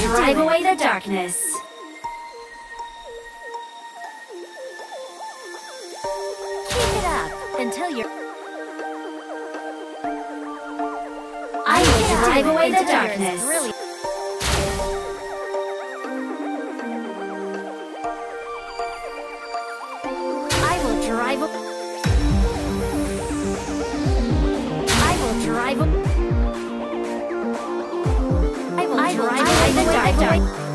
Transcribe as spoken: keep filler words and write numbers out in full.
drive away the darkness. Keep it up until you're... I will drive away the darkness. Really. I will drive. I will drive. I will drive away the darkness.